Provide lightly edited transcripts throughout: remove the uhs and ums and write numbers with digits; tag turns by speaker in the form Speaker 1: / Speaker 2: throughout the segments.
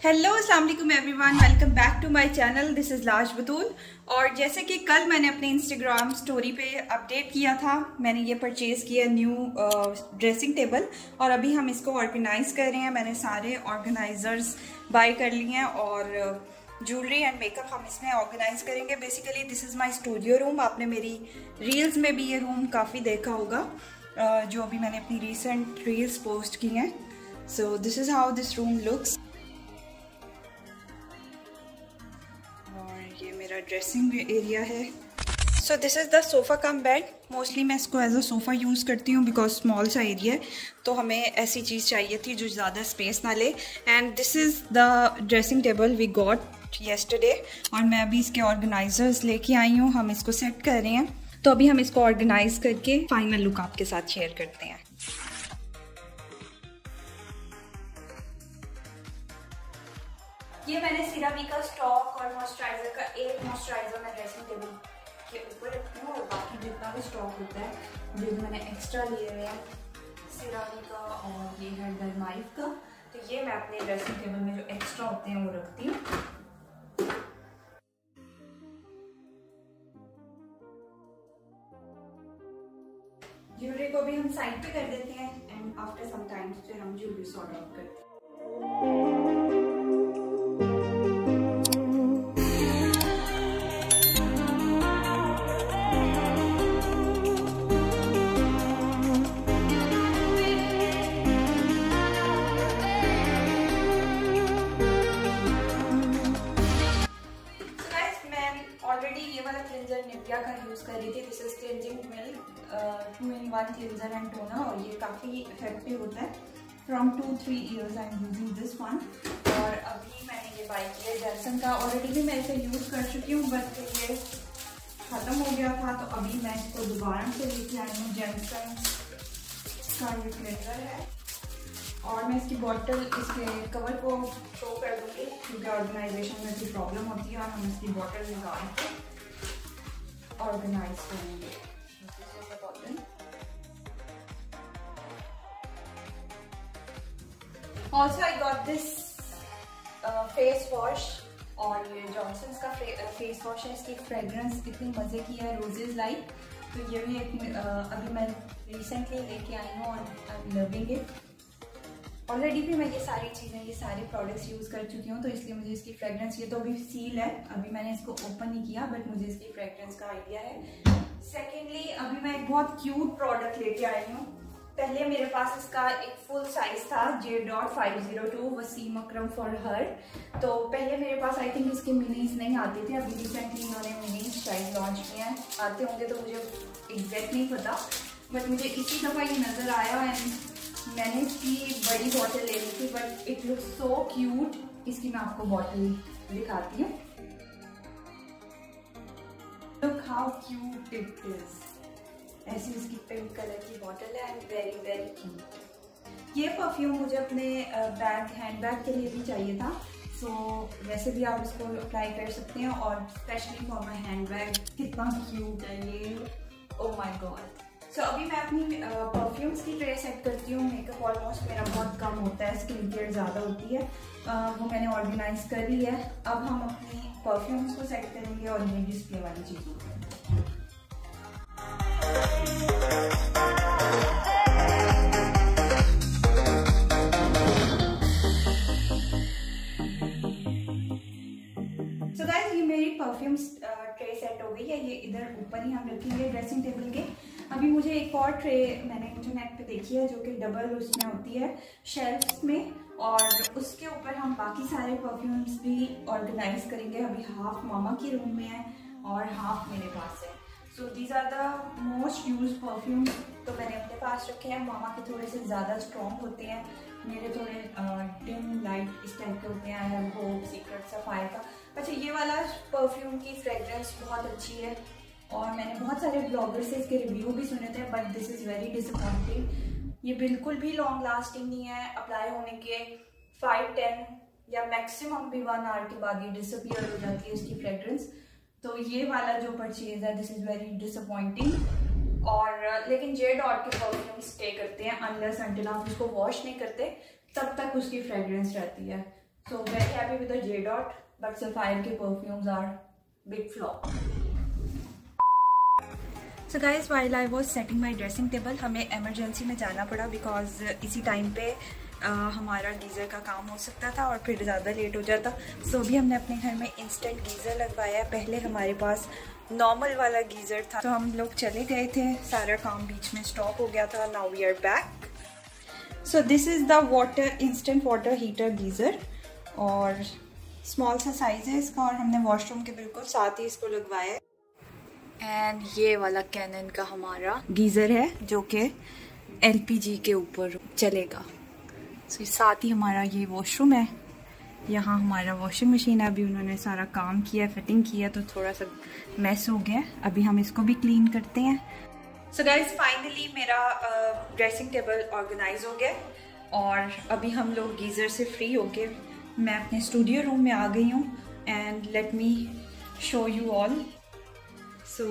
Speaker 1: Hello अस्सलाम वालेकुम everyone, welcome back to my channel. This is Laaj Batool. और जैसे कि कल मैंने अपने इंस्टाग्राम स्टोरी पे अपडेट किया था, मैंने ये परचेज़ किया न्यू ड्रेसिंग टेबल और अभी हम इसको ऑर्गेनाइज़ कर रहे हैं। मैंने सारे ऑर्गेनाइज़र्स बाय कर लिए हैं और ज्वेलरी एंड मेकअप हम इसमें ऑर्गेनाइज करेंगे। Basically this is my studio room. आपने मेरी रील्स में भी ये रूम काफ़ी देखा होगा, जो अभी मैंने अपनी रिसेंट रील्स पोस्ट की हैं। So this is how this room looks. ये मेरा ड्रेसिंग एरिया है। So this is the sofa cum bed. Mostly मैं इसको एज अ सोफ़ा यूज़ करती हूँ बिकॉज स्मॉल सा एरिया है, तो हमें ऐसी चीज़ चाहिए थी जो ज़्यादा स्पेस ना ले। And this is the dressing table we got yesterday और मैं अभी इसके ऑर्गेनाइजर्स लेके आई हूँ। हम इसको सेट कर रहे हैं, तो अभी हम इसको ऑर्गेनाइज करके फाइनल लुक आपके साथ शेयर करते हैं। ये मैंने सीरामी का स्टॉक और मॉइस्चराइजर का एक मॉइस्चराइजर मैं ड्रेसिंग टेबल के ऊपर रखती हूँ और बाकी जितना भी स्टॉक होता है जो मैंने एक्स्ट्रा लिए हुए हैं सीरामी का और ये है डरमाइव का, तो ये मैं अपने ड्रेसिंग टेबल में जो एक्स्ट्रा होते हैं वो रखती हूँ। ज्वेलरी को भी हम साइड पे कर देते हैं एंड आफ्टर सम टाइम फिर हम ज्वेलरी सॉर्ट आउट करते हैं। निविया का यूज कर रही थी। This is cleansing milk 2-in-1 cleanser and toner और ये काफ़ी इफेक्टिव होता है। From 2-3 years I am using this one. और अभी मैंने ये बाय किया जॉनसन का। ऑलरेडी भी मैं इसे यूज़ कर चुकी हूँ बट ये ख़त्म हो गया था, तो अभी मैं इसको दोबारा से लेके आई हूँ। जॉनसन का ये क्लेंजर है और मैं इसकी बॉटल इसके कवर को शो कर दूँगी क्योंकि ऑर्गेनाइजेशन में भी प्रॉब्लम होती है और हम इसकी बॉटल निकाल के ऑर्गेनाइज करेंगे। Also I got this face wash और ये जॉनसन्स का फेस वॉश है। इसकी फ्रेग्रेंस इतनी मज़े की है, रोजेज लाइक। तो ये भी एक अभी मैं रिसेंटली लेके आई हूँ और I am loving it. Already भी मैं ये सारी चीज़ें, ये सारे प्रोडक्ट्स यूज़ कर चुकी हूँ, तो इसलिए मुझे इसकी फ्रेग्रेंस, ये तो अभी सील है, अभी मैंने इसको ओपन नहीं किया बट मुझे इसकी फ्रेग्रेंस का आइडिया है। सेकेंडली अभी मैं एक बहुत क्यूट प्रोडक्ट लेके आई हूँ। पहले मेरे पास इसका एक फुल साइज था J.502 Wasim Akram for her. तो पहले मेरे पास आई थिंक इसके मिनीज नहीं आते थे, अभी रिसेंटली इन्होंने मिनीज शायद लॉन्च किए हैं। आते होंगे तो मुझे एग्जैक्ट नहीं पता, बट मुझे इसी दफ़ा ये नज़र आया एंड मैंने इसकी बड़ी बॉटल ले ली थी but it look so cute. इसकी मैं आपको बॉटल दिखाती हूँ। Look how cute it is. ऐसी इसकी पिंक कलर की बॉटल है एंड वेरी वेरी क्यूट। ये परफ्यूम मुझे अपने हैंड बैग के लिए भी चाहिए था, सो वैसे भी आप इसको अप्लाई कर सकते हैं और specially for my handbag. कितना क्यूट है ये, ओह माय गॉड। सो अभी मैं अपनी परफ्यूम्स की ट्रे सेट करती हूँ। मेकअप ऑलमोस्ट मेरा बहुत कम होता है, स्किन केयर ज़्यादा होती है, वो मैंने ऑर्गेनाइज कर ली है। अब हम अपनी परफ्यूम्स को सेट करेंगे और ये डिस्प्ले वाली चीज़ों को। सो गाइस, ये मेरी परफ्यूम्स ट्रे सेट हो गई है। ये इधर ऊपर ही हम रखेंगे ड्रेसिंग टेबल के। अभी मुझे एक और ट्रे मैंने इंटरनेट पे देखी है जो कि डबल उसमें होती है शेल्फ्स में, और उसके ऊपर हम बाकी सारे परफ्यूम्स भी ऑर्गेनाइज करेंगे। अभी हाफ मामा की रूम में है और हाफ मेरे पास है। So these are the most use perfumes, तो मैंने अपने पास रखे हैं। मामा के थोड़े से ज़्यादा स्ट्रॉन्ग होते हैं, मेरे थोड़े डिम लाइट इस टाइप के होते हैं। I have Hope, Secret, Sapphire का। अच्छा, ये वाला परफ्यूम की फ्रेग्रेंस बहुत अच्छी है और मैंने बहुत सारे ब्लॉगर से इसके रिव्यू भी सुने थे but this is very disappointing. ये बिल्कुल भी लॉन्ग लास्टिंग नहीं है। अप्लाई होने के 5-10 या मैक्सिमम भी 1 आवर के बाद ये डिसअपियर हो जाती है उसकी फ्रेग्रेंस। तो ये वाला जो परचेज है दिस इज़ वेरी डिसअपॉइंटिंग। और लेकिन J डॉट के परफ्यूम स्टे करते हैं अनलेस अंटिल आप उसको वॉश नहीं करते, तब तक उसकी फ्रेग्रेंस रहती है। So very happy with the J Dot, but Sapphire के perfumes are big flop. So guys, while I was setting my dressing table, हमें emergency में जाना पड़ा because इसी टाइम पे हमारा गीज़र का काम हो सकता था और फिर ज़्यादा लेट हो जाता। सो अभी हमने अपने घर में इंस्टेंट गीज़र लगवाया है। पहले हमारे पास नॉर्मल वाला गीज़र था, तो हम लोग चले गए थे, सारा काम बीच में स्टॉप हो गया था। Now we are back. So this is the water instant water heater geyser, और स्मॉल सा साइज़ है इसका, और हमने वॉशरूम के बिल्कुल साथ ही इसको लगवाया है। एंड ये वाला कैनन का हमारा गीज़र है जो कि LPG के ऊपर चलेगा। सो साथ ही हमारा ये वॉशरूम है, यहाँ हमारा वॉशिंग मशीन है। अभी उन्होंने सारा काम किया, फिटिंग किया, तो थोड़ा सा मैस हो गया, अभी हम इसको भी क्लीन करते हैं। सो गाइज फाइनली मेरा ड्रेसिंग टेबल ऑर्गेनाइज हो गया, और अभी हम लोग गीज़र से फ्री हो गए। मैं अपने स्टूडियो रूम में आ गई हूँ, and let me show you all. So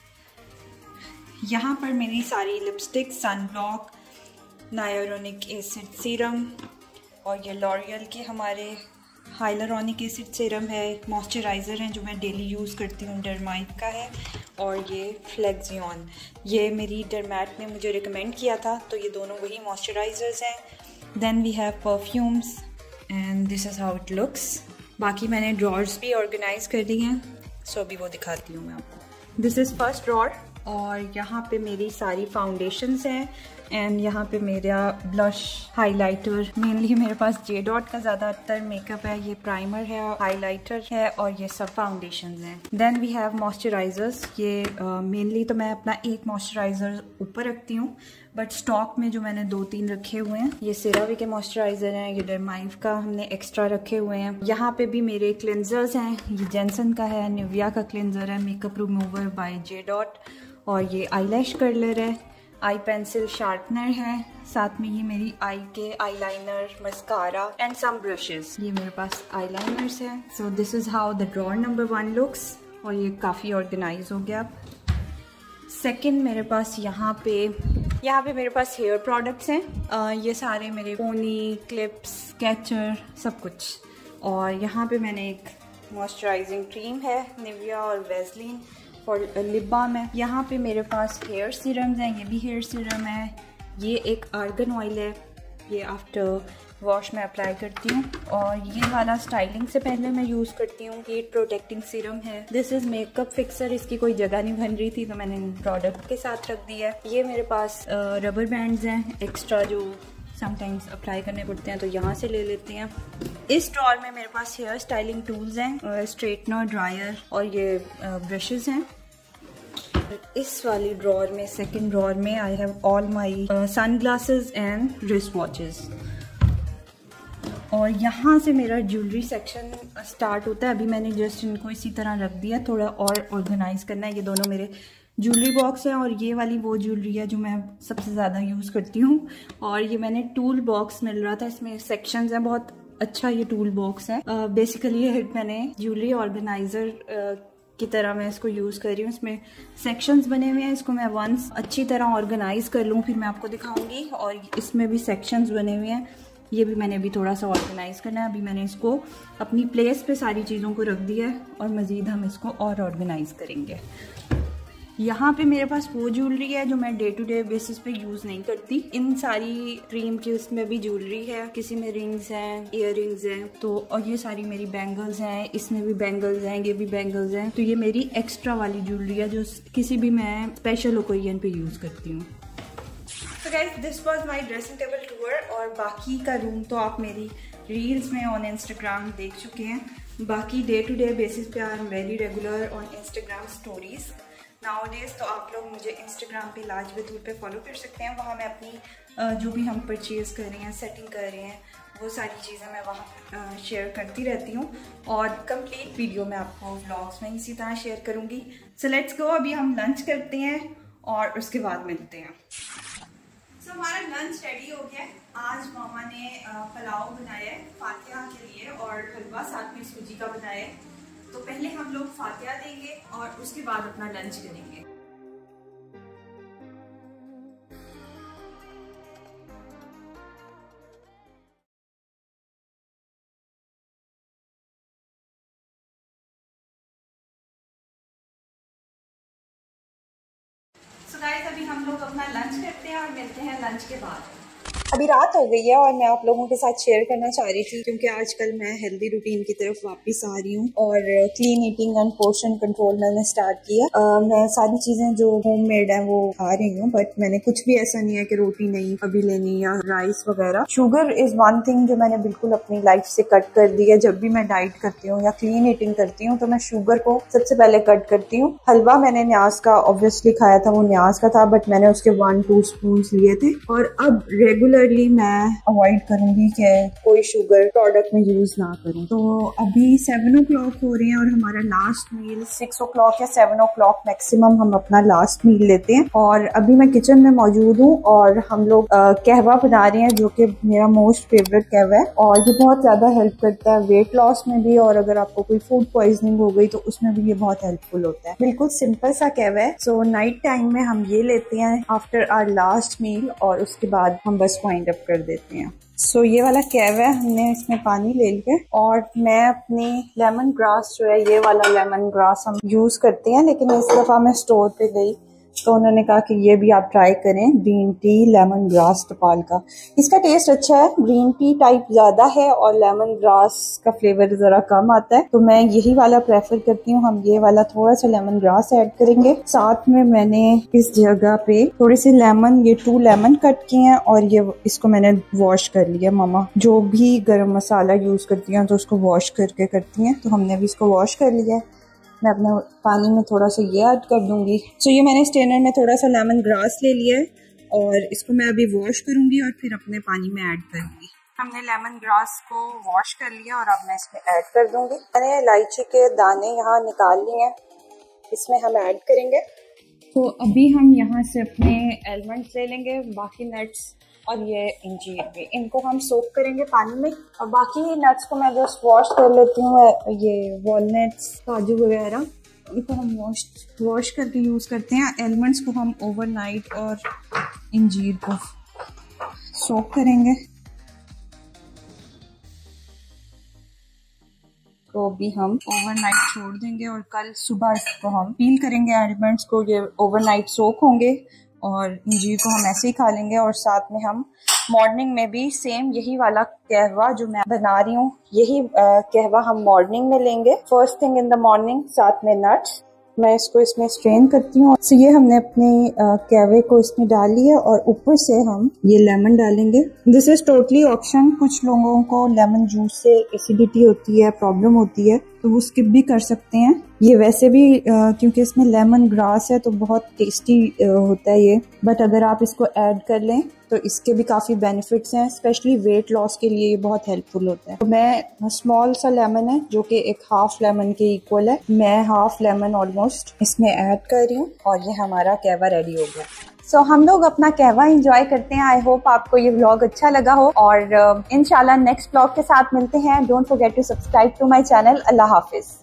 Speaker 1: यहाँ पर मेरी सारी lipstick, sunblock, hyaluronic acid serum, और ये लॉरियल के हमारे हाइलुरोनिक एसिड सीरम है, मॉइस्चराइज़र है जो मैं डेली यूज़ करती हूँ, डरमाइट का है, और ये फ्लेक्सियन, ये मेरी डरमैट ने मुझे रिकमेंड किया था, तो ये दोनों वही मॉइस्चराइज़र्स हैं। Then we have perfumes, and this is how it looks. बाकी मैंने ड्रॉर्स भी ऑर्गेनाइज कर दी हैं, सो अभी वो दिखाती हूँ मैं आपको। दिस इज़ फर्स्ट ड्रॉर, और यहाँ पे मेरी सारी फाउंडेशंस हैं, एंड यहाँ पे मेरा ब्लश, हाइलाइटर, मेनली मेरे पास J Dot का ज़्यादातर मेकअप है, ये प्राइमर है, हाइलाइटर है, और ये सब फाउंडेशंस हैं। Then we have moisturisers. ये मेनली तो मैं अपना एक मॉइस्चराइज़र ऊपर रखती हूँ, बट स्टॉक में जो मैंने 2-3 रखे हुए हैं, ये सेरावी के मॉइस्चराइज़र हैं, ये डरमाइव का हमने एक्स्ट्रा रखे हुए हैं। यहाँ पे भी मेरे क्लिनजर्स हैं, ये जेंसन का है, निविया का क्लिनजर है, makeup remover by J Dot, और ये आईलैश कर्लर है, आई पेंसिल शार्पनर है, साथ में ये मेरी आई के eyeliner, mascara and some brushes. ये मेरे पास आईलाइनर्स हैं। So this is how the drawer number 1 looks, और ये काफ़ी ऑर्गेनाइज हो गया। सेकंड मेरे पास यहाँ पे मेरे पास हेयर प्रोडक्ट्स हैं, ये सारे मेरे पोनी, क्लिप्स, कैचर, सब कुछ। और यहाँ पे मैंने एक मॉइस्चराइजिंग क्रीम है, निविया और वेस्लिन, और लिप बाम है। यहाँ पे मेरे पास हेयर सीरम्स हैं, ये भी हेयर सीरम है, ये एक आर्गन ऑयल है, ये आफ्टर वॉश में अप्लाई करती हूँ, और ये वाला स्टाइलिंग से पहले मैं यूज़ करती हूँ, हीट प्रोटेक्टिंग सीरम है। दिस इज़ मेकअप फिक्सर, इसकी कोई जगह नहीं बन रही थी तो मैंने प्रोडक्ट के साथ रख दिया है। ये मेरे पास रबर बैंड्स हैं एक्स्ट्रा, जो समटाइम्स अप्लाई करने पड़ते हैं तो यहाँ से ले लेते हैं। इस ड्रॉर में मेरे पास हेयर स्टाइलिंग टूल्स हैं, स्ट्रेटनर, ड्रायर, और ये ब्रशेस हैं। इस वाली ड्रॉर में, सेकंड ड्रॉर में, I have all my sunglasses and wrist watches. और यहाँ से मेरा ज्वेलरी सेक्शन स्टार्ट होता है। अभी मैंने जस्ट इनको इसी तरह रख दिया, थोड़ा और ऑर्गेनाइज करना है। ये दोनों मेरे ज्वेलरी बॉक्स है, और ये वाली वो ज्वेलरी है जो मैं सबसे ज़्यादा यूज़ करती हूँ। और ये मैंने टूल बॉक्स मिल रहा था, इसमें सेक्शंस हैं, बहुत अच्छा ये टूल बॉक्स है। बेसिकली मैंने ज्वेलरी ऑर्गेनाइजर की तरह मैं इसको यूज़ कर रही हूँ। इसमें सेक्शंस बने हुए हैं, इसको मैं वंस अच्छी तरह ऑर्गेनाइज कर लूँ फिर मैं आपको दिखाऊंगी। और इसमें भी सेक्शंस बने हुए हैं, ये भी मैंने अभी थोड़ा सा ऑर्गेनाइज करना है। अभी मैंने इसको अपनी प्लेस पे सारी चीज़ों को रख दिया है, और मज़ीद हम इसको और ऑर्गेनाइज करेंगे। यहाँ पे मेरे पास वो ज्वेलरी है जो मैं डे टू डे बेसिस पे यूज़ नहीं करती। इन सारी क्रीम की उसमें भी ज्वेलरी है, किसी में रिंग्स हैं, इयर रिंग्स हैं, तो और ये सारी मेरी बैंगल्स हैं, इसमें भी बैंगल्स हैं, ये भी बैंगल्स हैं। तो ये मेरी एक्स्ट्रा वाली ज्वेलरी है जो किसी भी मैं स्पेशल ओकेजन पे यूज़ करती हूँ। तो guys this was my dressing table tour, और बाकी का रूम तो आप मेरी रील्स में ऑन इंस्टाग्राम देख चुके हैं। बाकी डे टू डे बेसिस पे I am very regular on Instagram stories nowadays, तो आप लोग मुझे इंस्टाग्राम पे लाज बतूर पे फॉलो कर सकते हैं। वहाँ मैं अपनी जो भी हम परचेज़ कर रहे हैं, सेटिंग कर रहे हैं, वो सारी चीज़ें मैं वहाँ शेयर करती रहती हूँ, और कंप्लीट वीडियो मैं आपको व्लॉग्स में इसी तरह शेयर करूँगी। सो लेट्स गो, अभी हम लंच करते हैं और उसके बाद मिलते हैं। सो हमारा लंच रेडी हो गया है। आज मामा ने पुलाव बनाया है फातिहा के लिए, और हलवा साथ में सूजी का बनाया है। तो पहले हम लोग फातिहा देंगे और उसके बाद अपना लंच करेंगे। गाइस अभी हम लोग अपना लंच करते हैं और मिलते हैं लंच के बाद।
Speaker 2: अभी रात हो गई है और मैं आप लोगों के साथ शेयर करना चाह रही थी क्योंकि आजकल मैं हेल्दी रूटीन की तरफ वापस आ रही हूँ और clean eating and portion control मैंने स्टार्ट किया। मैं सारी चीजें जो होम मेड है वो खा रही हूँ, बट मैंने कुछ भी ऐसा नहीं है कि रोटी नहीं अभी लेनी या राइस वगैरह। शुगर इज वन थिंग जो मैंने बिल्कुल अपनी लाइफ से कट कर दी है। जब भी मैं डाइट करती हूँ या क्लीन ईटिंग करती हूँ तो मैं शुगर को सबसे पहले कट करती हूँ। हलवा मैंने न्याज का ऑब्वियसली खाया था, वो न्याज का था, बट मैंने उसके 1-2 स्पून लिए थे और अब रेगुलर मैं अवॉइड करूंगी कि कोई शुगर प्रोडक्ट में यूज ना करूं। तो अभी 7 o'clock हो रहे हैं और हमारा लास्ट मील 6 o'clock या 7 o'clock मैक्सिमम हम अपना लास्ट मील लेते हैं। और अभी मैं किचन में मौजूद हूँ और हम लोग कहवा बना रहे हैं जो कि मेरा मोस्ट फेवरेट कहवा है और ये बहुत ज्यादा हेल्प करता है वेट लॉस में भी, और अगर आपको कोई फूड पॉइजनिंग हो गई तो उसमें भी ये बहुत हेल्पफुल होता है। बिल्कुल सिंपल सा कहवा है। सो नाइट टाइम में हम ये लेते हैं आफ्टर आवर लास्ट मील और उसके बाद हम बस वाइंड अप कर देते हैं। सो ये वाला कहवा है, हमने इसमें पानी ले लिया और मैं अपनी लेमन ग्रास जो है, ये वाला लेमन ग्रास हम यूज करते हैं, लेकिन इस दफा मैं स्टोर पे गई तो उन्होंने कहा कि ये भी आप ट्राई करें, ग्रीन टी लेमन ग्रास टपाल का। इसका टेस्ट अच्छा है, ग्रीन टी टाइप ज्यादा है और लेमन ग्रास का फ्लेवर जरा कम आता है, तो मैं यही वाला प्रेफर करती हूँ। हम ये वाला थोड़ा सा लेमन ग्रास ऐड करेंगे। साथ में मैंने इस जगह पे थोड़ी सी लेमन, ये 2 लेमन कट किए हैं और ये इसको मैंने वॉश कर लिया। मामा जो भी गरम मसाला यूज करती हैं तो उसको वॉश करके करती हैं, तो हमने भी इसको वॉश कर लिया है। मैं अपने पानी में थोड़ा सा ये ऐड कर दूंगी। सो ये मैंने स्ट्रेनर में थोड़ा सा लेमन ग्रास ले लिया है और इसको मैं अभी वॉश करूंगी और फिर अपने पानी में ऐड करूंगी। हमने लेमन ग्रास को वॉश कर लिया और अब मैं इसमें ऐड कर दूंगी। मैंने इलायची के दाने यहाँ निकाल लिए हैं, इसमें हम ऐड करेंगे। तो अभी हम यहाँ से अपने एलमंड्स ले लेंगे, बाकी नट्स और ये इंजीर भी, इनको हम सोक करेंगे पानी में। और बाकी नट्स को मैं जस्ट वॉश कर लेती हूँ, ये वॉलनट्स, काजू वगैरह, इनको हम वॉश करके यूज़ करते हैं। एलमंड्स को हम ओवरनाइट और इंजीर को सोक करेंगे। तो अभी हम ओवरनाइट छोड़ देंगे और कल सुबह इसको हम पील करेंगे। एलमंड्स को ये ओवरनाइट सोक होंगे और इंजीर को हम ऐसे ही खा लेंगे। और साथ में हम मॉर्निंग में भी सेम यही वाला कहवा जो मैं बना रही हूँ, यही कहवा हम मॉर्निंग में लेंगे, first thing in the morning, साथ में नट्स। मैं इसको इसमें स्ट्रेन करती हूँ। तो ये हमने अपने कहवे को इसमें डाल लिया और ऊपर से हम ये लेमन डालेंगे। This is totally option. कुछ लोगों को लेमन जूस से एसिडिटी होती है, प्रॉब्लम होती है, तो वो स्किप भी कर सकते हैं। ये वैसे भी क्योंकि इसमें लेमन ग्रास है तो बहुत टेस्टी होता है ये, बट अगर आप इसको ऐड कर लें तो इसके भी काफ़ी बेनिफिट्स हैं, स्पेशली वेट लॉस के लिए ये बहुत हेल्पफुल होता है। तो मैं स्मॉल सा लेमन है जो कि एक हाफ लेमन के इक्वल है, मैं हाफ लेमन ऑलमोस्ट इसमें ऐड कर रही हूँ और ये हमारा कहवा रेडी हो गया। सो हम लोग अपना कहवा एंजॉय करते हैं। आई होप आपको ये व्लॉग अच्छा लगा हो और इंशाल्लाह नेक्स्ट व्लॉग के साथ मिलते हैं। Don't forget to subscribe to my channel. अल्लाह हाफिज।